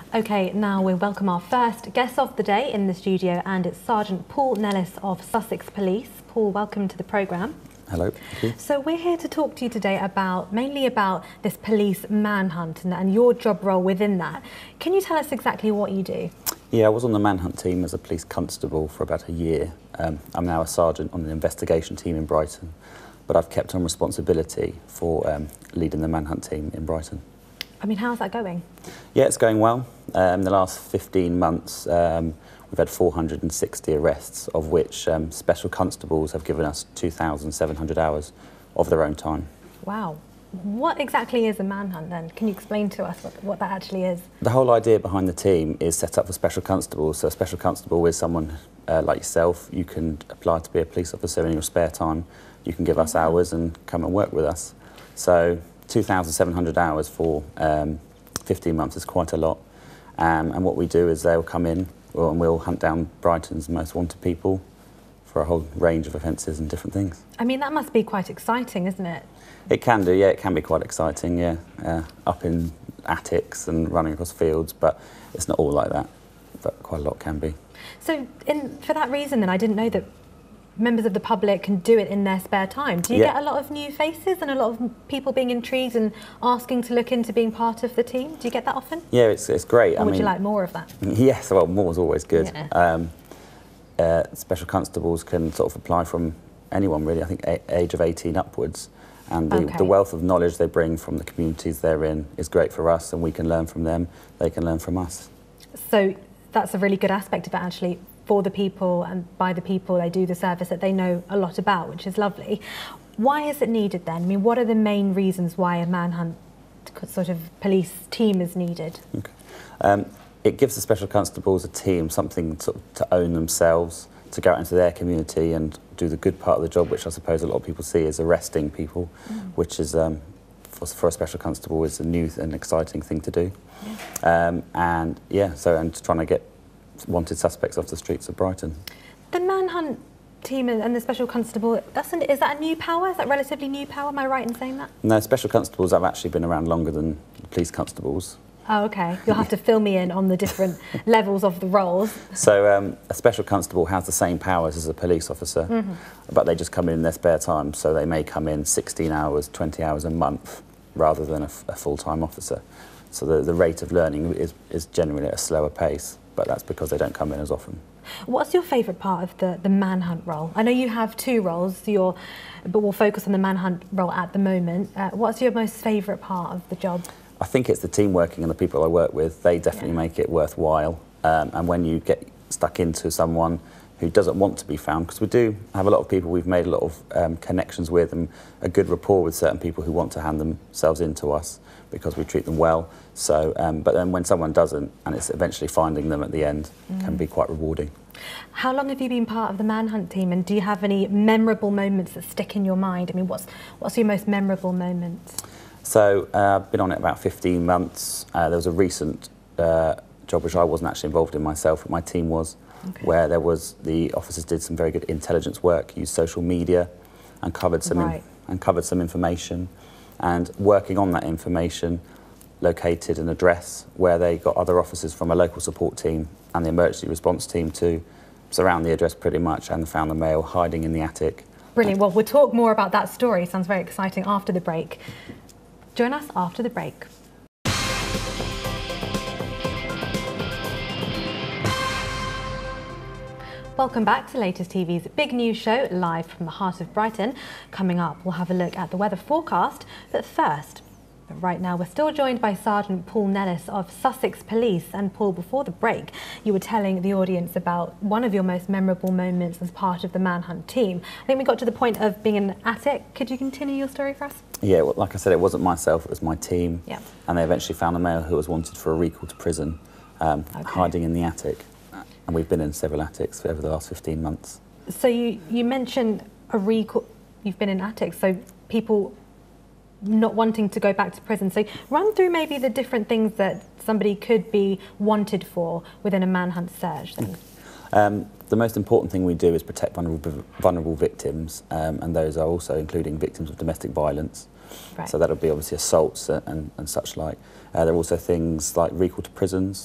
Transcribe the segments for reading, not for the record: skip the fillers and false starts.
Okay, now we welcome our first guest of the day in the studio, and it's Sgt Paul Nellis of Sussex Police. Paul, welcome to the programme. Hello, thank you. So we're here to talk to you today mainly about this police manhunt and your job role within that. Can you tell us exactly what you do? Yeah, I was on the manhunt team as a police constable for about a year. I'm now a sergeant on the investigation team in Brighton, but I've kept on responsibility for leading the manhunt team in Brighton. I mean, how's that going? Yeah, it's going well. In the last 15 months, we've had 460 arrests, of which special constables have given us 2,700 hours of their own time. Wow. What exactly is a manhunt then? Can you explain to us what that actually is? The whole idea behind the team is set up for special constables. So a special constable is someone like yourself. You can apply to be a police officer in your spare time. You can give us hours and come and work with us. So 2,700 hours for 15 months is quite a lot. And what we do is they'll come in and we'll hunt down Brighton's most wanted people for a whole range of offences and different things. I mean, that must be quite exciting, isn't it? It can do, yeah, it can be quite exciting, yeah. Up in attics and running across fields, but it's not all like that, but quite a lot can be. So for that reason then, I didn't know that members of the public can do it in their spare time. Do you get a lot of new faces and a lot of people being intrigued and asking to look into being part of the team? Do you get that often? Yeah, it's great. Or would you like more of that? Yes, well, more is always good. Yeah. Special constables can sort of apply from anyone really, I think age of 18 upwards. And the wealth of knowledge they bring from the communities they're in is great for us, and we can learn from them, they can learn from us. So that's a really good aspect of it actually. For the people and by the people, they do the service that they know a lot about, which is lovely. Why is it needed then? I mean, what are the main reasons why a manhunt sort of police team is needed? Okay. It gives the special constables a team something to own themselves, to go out into their community and do the good part of the job, which I suppose a lot of people see as arresting people, which is for a special constable is a new and exciting thing to do. Yeah. And trying to get wanted suspects off the streets of Brighton. The manhunt team and the special constable, is that a new power? Is that relatively new power? Am I right in saying that? No, special constables have actually been around longer than police constables. Oh, okay. You'll have to fill me in on the different levels of the roles. So a special constable has the same powers as a police officer, but they just come in their spare time. So they may come in 16 hours, 20 hours a month, rather than a full-time officer. So the rate of learning is generally at a slower pace, but that's because they don't come in as often. What's your favourite part of the manhunt role? I know you have two roles, but we'll focus on the manhunt role at the moment. What's your most favourite part of the job? I think it's the team working and the people I work with. They definitely make it worthwhile. And when you get stuck into someone who doesn't want to be found, because we do have a lot of people we've made a lot of connections with and a good rapport with certain people who want to hand themselves into us because we treat them well. So, but then when someone doesn't, and it's eventually finding them at the end, can be quite rewarding. How long have you been part of the manhunt team, and do you have any memorable moments that stick in your mind? I mean, what's your most memorable moment? So I've been on it about 15 months. There was a recent job which I wasn't actually involved in myself, but my team was, where the officers did some very good intelligence work, used social media, and covered some information, and working on that information, located an address where they got other officers from a local support team and the emergency response team to surround the address pretty much, and found the male hiding in the attic. Brilliant. Well, we'll talk more about that story. Sounds very exciting after the break. Join us after the break. Welcome back to Latest TV's Big News Show, live from the heart of Brighton. Coming up, we'll have a look at the weather forecast, but first, right now we're still joined by Sgt Paul Nellis of Sussex Police. And Paul, before the break, you were telling the audience about one of your most memorable moments as part of the manhunt team. I think we got to the point of being in an attic. Could you continue your story for us? Yeah, well, like I said, it wasn't myself, it was my team. Yeah. And they eventually found a male who was wanted for a recall to prison, hiding in the attic. And we've been in several attics over the last 15 months. So you mentioned a recall, you've been in attics, so people not wanting to go back to prison. So run through maybe the different things that somebody could be wanted for within a manhunt search. The most important thing we do is protect vulnerable victims, and those are also including victims of domestic violence. Right. So that'll be obviously assaults and such like. There are also things like recall to prisons,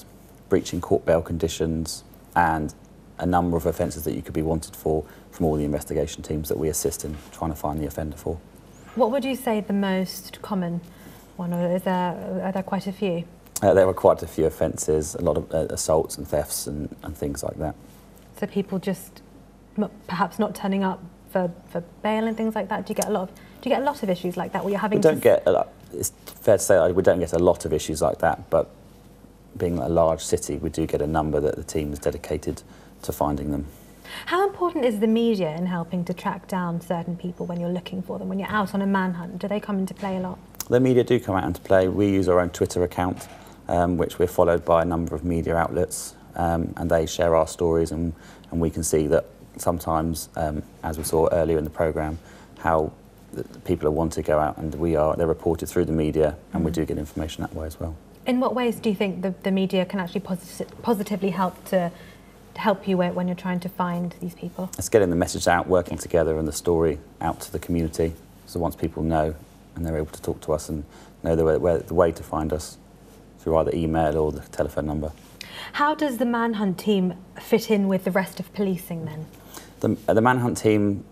breaching court bail conditions, and a number of offences that you could be wanted for from all the investigation teams that we assist in trying to find the offender for. What would you say the most common one, or are there quite a few? There were quite a few offences, a lot of assaults and thefts and things like that. So people just perhaps not turning up for bail and things like that. Do you get a lot of issues like that where you're having? We don't get. It's fair to say we don't get a lot of issues like that, but being a large city, we do get a number that the team is dedicated to finding them. How important is the media in helping to track down certain people when you're looking for them? When you're out on a manhunt, do they come into play a lot? The media do come out into play. We use our own Twitter account, which we're followed by a number of media outlets, and they share our stories, and we can see that sometimes, as we saw earlier in the programme, how people are wanted to go out, and they're reported through the media, and we do get information that way as well. In what ways do you think the media can actually positively help you when you're trying to find these people? It's getting the message out, working together, and the story out to the community. So once people know, and they're able to talk to us and know the way to find us through either email or the telephone number. How does the manhunt team fit in with the rest of policing then? The manhunt team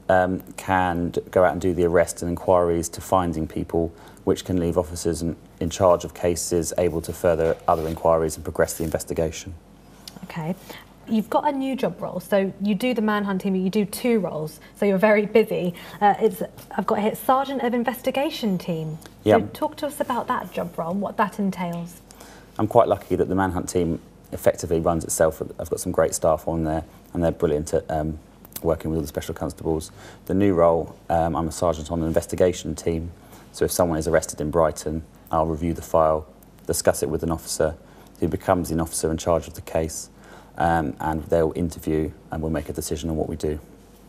can go out and do the arrests and inquiries to finding people, which can leave officers in charge of cases able to further other inquiries and progress the investigation. Okay. You've got a new job role, so you do the manhunt team, you do 2 roles, so you're very busy. I've got here Sergeant of Investigation Team. Yep. So talk to us about that job role and what that entails. I'm quite lucky that the manhunt team effectively runs itself. I've got some great staff on there, and they're brilliant at working with all the special constables. The new role, I'm a sergeant on an investigation team, so if someone is arrested in Brighton, I'll review the file, discuss it with an officer who becomes the officer in charge of the case, and they'll interview and we'll make a decision on what we do.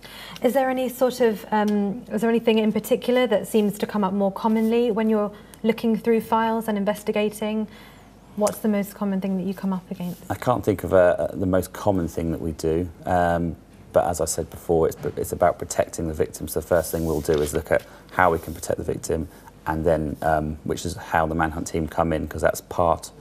Is there any sort of, is there anything in particular that seems to come up more commonly when you're looking through files and investigating? What's the most common thing that you come up against? I can't think of the most common thing that we do, but as I said before, it's about protecting the victim. So the first thing we'll do is look at how we can protect the victim, and then, which is how the manhunt team come in, because that's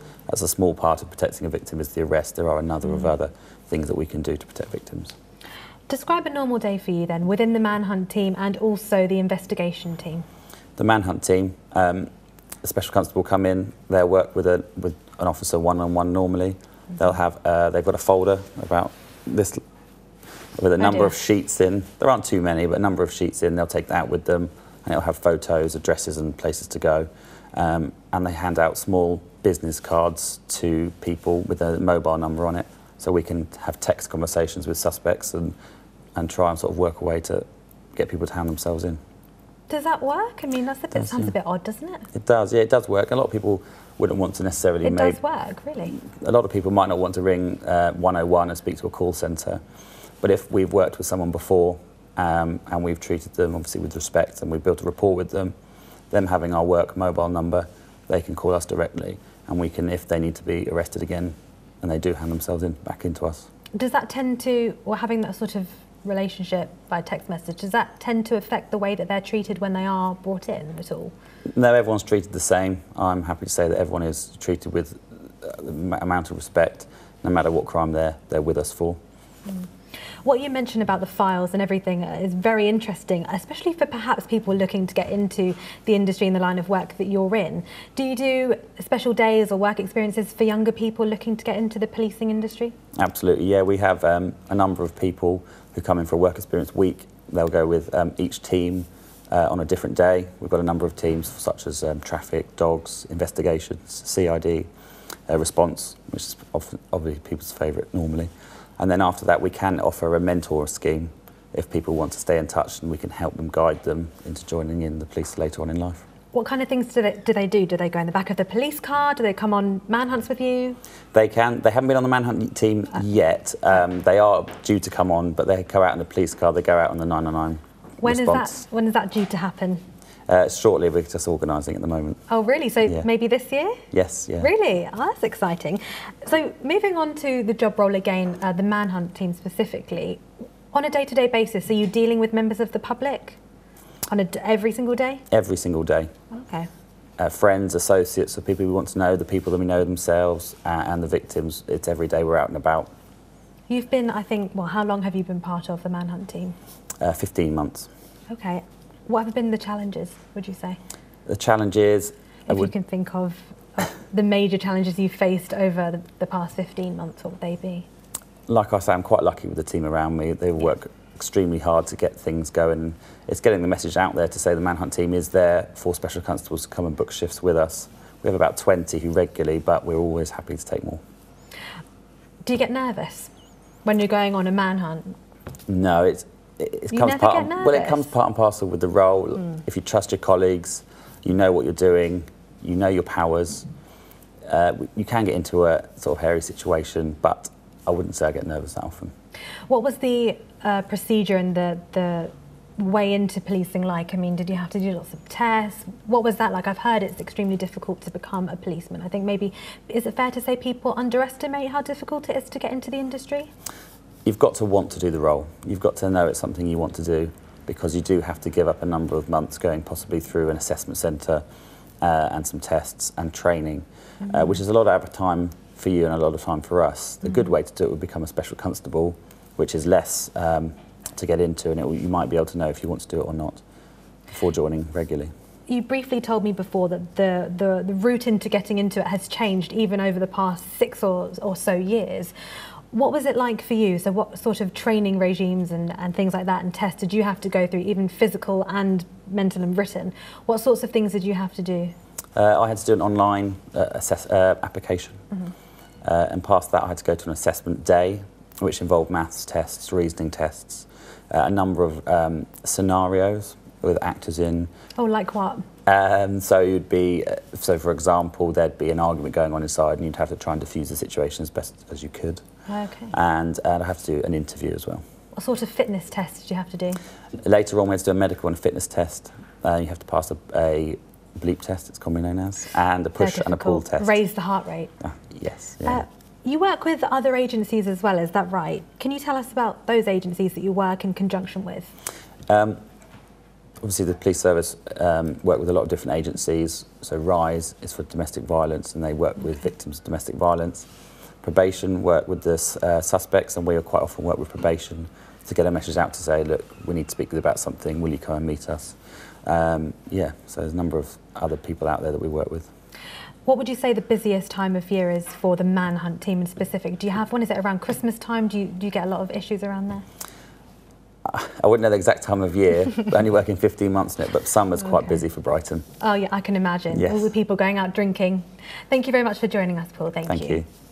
a small part of protecting a victim is the arrest. There are a number of other things that we can do to protect victims. Describe a normal day for you then, within the manhunt team and also the investigation team. The manhunt team, a special constable come in, they'll work with an officer one-on-one normally. They'll have, they've got a folder about this, with a number of sheets in. There aren't too many, but a number of sheets in. They'll take that with them, and it'll have photos, addresses and places to go. And they hand out small business cards to people with a mobile number on it, so we can have text conversations with suspects and try and sort of work a way to get people to hand themselves in. Does that work? I mean, that sounds a bit odd, doesn't it? It does, yeah, it does work. A lot of people wouldn't want to necessarily... It does work, really? A lot of people might not want to ring 101 and speak to a call centre, but if we've worked with someone before and we've treated them, obviously, with respect, and we've built a rapport with them having our work mobile number, they can call us directly, and we can, if they need to be arrested again, and they do hand themselves back into us. Does that tend to, or having that sort of relationship by text message, does that tend to affect the way that they're treated when they are brought in at all? No, everyone's treated the same. I'm happy to say that everyone is treated with the amount of respect, no matter what crime they're with us for. What you mentioned about the files and everything is very interesting, especially for perhaps people looking to get into the industry and the line of work that you're in. Do you do special days or work experiences for younger people looking to get into the policing industry? Absolutely, yeah. We have a number of people who come in for a work experience week. They'll go with each team on a different day. We've got a number of teams such as traffic, dogs, investigations, CID, response, which is obviously people's favourite normally. And then after that, we can offer a mentor scheme if people want to stay in touch, and we can help them, guide them into joining in the police later on in life. What kind of things do they do? Do they go in the back of the police car? Do they come on manhunts with you? They can. They haven't been on the manhunt team yet. They are due to come on, but they go out in the police car. They go out on the 999 response. When is that due to happen? Shortly. We're just organising at the moment. Oh, really? So yeah. Maybe this year? Yes, yeah. Really? Oh, that's exciting. So moving on to the job role again, the manhunt team specifically, on a day-to-day basis, are you dealing with members of the public? On every single day? Every single day. Okay. friends, associates, the people we want to know, the people that we know themselves, and the victims. It's every day we're out and about. You've been, I think, well, how long have you been part of the manhunt team? 15 months. Okay. What have been the challenges, would you say? The challenges... If you can think of the major challenges you've faced over the past 15 months, what would they be? Like I say, I'm quite lucky with the team around me. They work extremely hard to get things going. It's getting the message out there to say the manhunt team is there for special constables to come and book shifts with us. We have about 20 who regularly, but we're always happy to take more. Do you get nervous when you're going on a manhunt? No, it comes part and parcel with the role. If you trust your colleagues, you know what you're doing, you know your powers. You can get into a sort of hairy situation, but I wouldn't say I get nervous that often. What was the procedure and the way into policing like? I mean, did you have to do lots of tests? What was that like? I've heard it's extremely difficult to become a policeman. I think maybe, is it fair to say people underestimate how difficult it is to get into the industry? You've got to want to do the role. You've got to know it's something you want to do, because you do have to give up a number of months going possibly through an assessment centre and some tests and training, which is a lot of time for you and a lot of time for us. The good way to do it would become a special constable, which is less to get into, and you might be able to know if you want to do it or not before joining regularly. You briefly told me before that the route into getting into it has changed even over the past 6 or so years. What was it like for you? So what sort of training regimes and things like that and tests did you have to go through, even physical and mental and written? What sorts of things did you have to do? I had to do an online application. And past that I had to go to an assessment day, which involved maths tests, reasoning tests, a number of scenarios with actors in. Oh, like what? So you'd be, so for example, there'd be an argument going on inside and you'd have to try and diffuse the situation as best as you could. Okay. And I have to do an interview as well. What sort of fitness test did you have to do? Later on we had to do a medical and fitness test. You have to pass a bleep test, it's commonly known as, and a push and a pull test. Raise the heart rate. Yes. Yeah. You work with other agencies as well, is that right? Can you tell us about those agencies that you work in conjunction with? Obviously the police service work with a lot of different agencies. So RISE is for domestic violence and they work with victims of domestic violence. Probation work with the suspects, and we quite often work with probation to get a message out to say, look, we need to speak about something, will you come and meet us? Yeah, so there's a number of other people out there that we work with. What would you say the busiest time of year is for the manhunt team in specific? Do you have one? Is it around Christmas time? Do you get a lot of issues around there? I wouldn't know the exact time of year. We're only working 15 months in it, but summer's quite busy for Brighton. Oh yeah, I can imagine. Yes. All the people going out drinking. Thank you very much for joining us, Paul. Thank you.